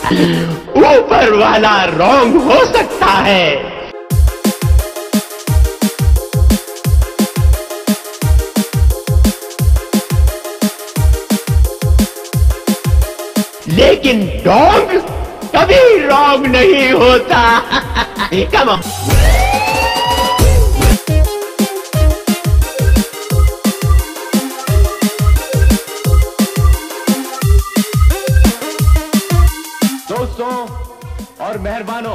ऊपर वाला रॉन्ग हो सकता है, लेकिन डॉग कभी रॉन्ग नहीं होता। Come on. दोस्तों और मेहरबानों,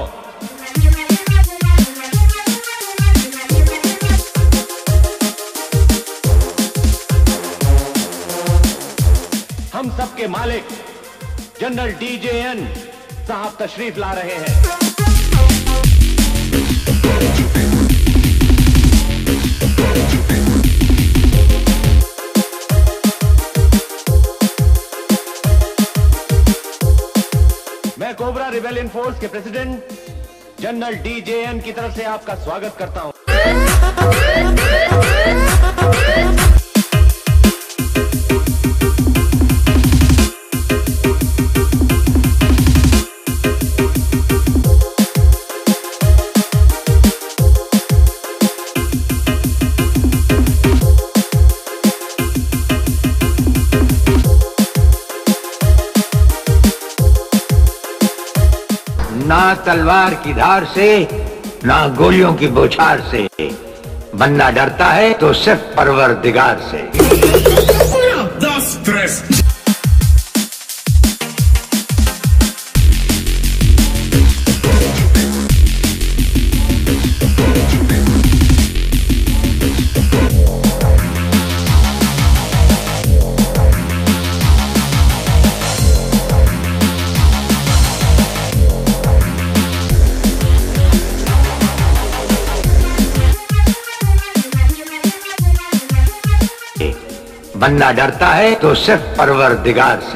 हम सबके मालिक जनरल डीजेएन साहब तशरीफ ला रहे हैं। मैं कोबरा रिबेलियन फोर्स के प्रेसिडेंट जनरल डीजेएन की तरफ से आपका स्वागत करता हूं। ना तलवार की धार से, ना गोलियों की बौछार से, बंदा डरता है तो सिर्फ परवरदिगार से। बंदा डरता है तो सिर्फ परवरदिगार से।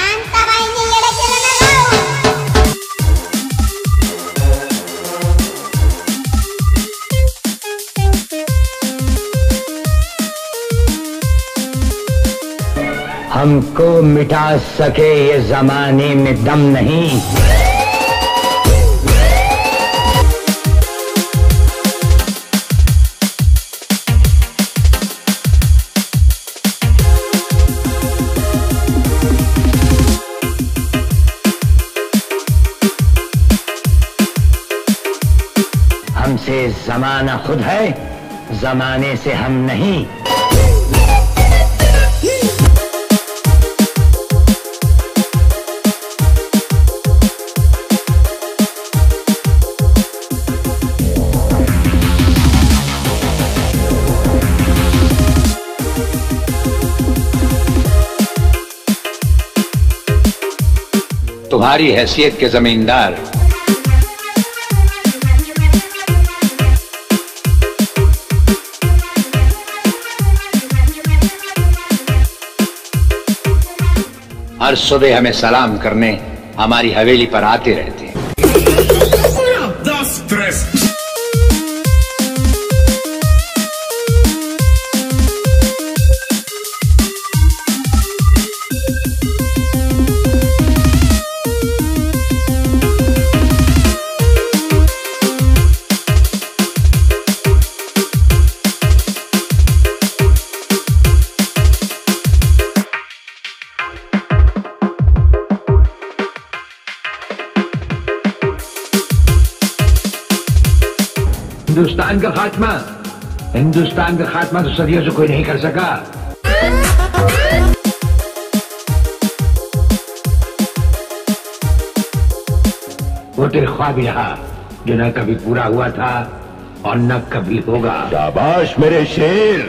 हमको मिटा सके ये जमाने में दम नहीं, हमसे जमाना खुद है, जमाने से हम नहीं। तुम्हारी हैसियत के जमींदार हर सुबह हमें सलाम करने हमारी हवेली पर आते रहते हैं। हिंदुस्तान का खात्मा तो सदियों से कोई नहीं कर सका। वो तेरे ख्वाब रहा जो न कभी पूरा हुआ था और न कभी होगा। शाबाश मेरे शेर।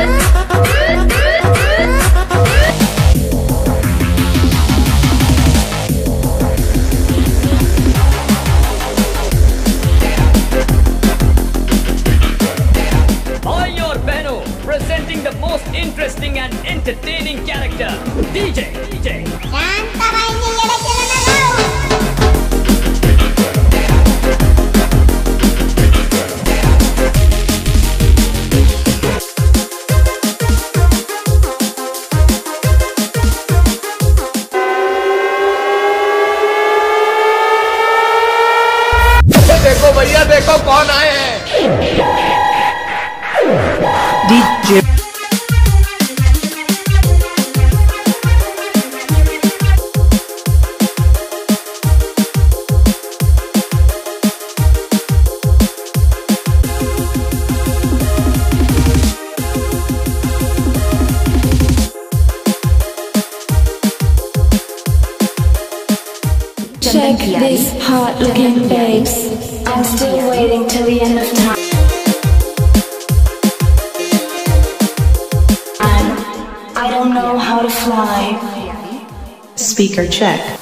Presenting the most interesting and entertaining character, DJ. देखो भैया, देखो कौन आए हैं। DJ Check these hot looking babes. I'm still waiting till the end of time. I don't know how to fly. speaker check.